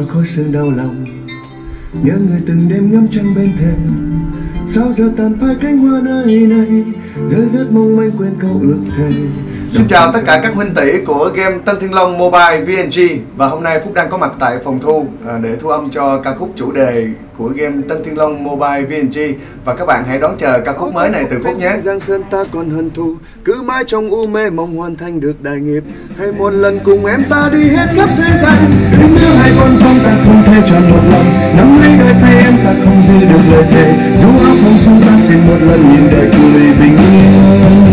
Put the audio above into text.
mang khối sương đau lòng, nhớ người từng đêm ngắm trăng bên thềm. Sao giờ tàn phai cánh hoa nơi này, rơi rớt mong manh quên câu ước thề. Xin chào tất cả các huynh tỷ của game Tân Thiên Long Mobile VNG. Và hôm nay Phúc đang có mặt tại phòng thu để thu âm cho ca khúc chủ đề của game Tân Thiên Long Mobile VNG. Và các bạn hãy đón chờ ca khúc mới này từ Phúc nhé. Giang sơn ta còn hận thù, cứ mãi trong u mê mong hoàn thành được đại nghiệp. Hãy một lần cùng em ta đi hết khắp thế gian, đứng giữa hai con sông ta không thể chọn một lần. Nắm lấy đôi tay em ta không giữ được lời thề, dù áo không xương ta xin một lần nhìn đời cười bình yên.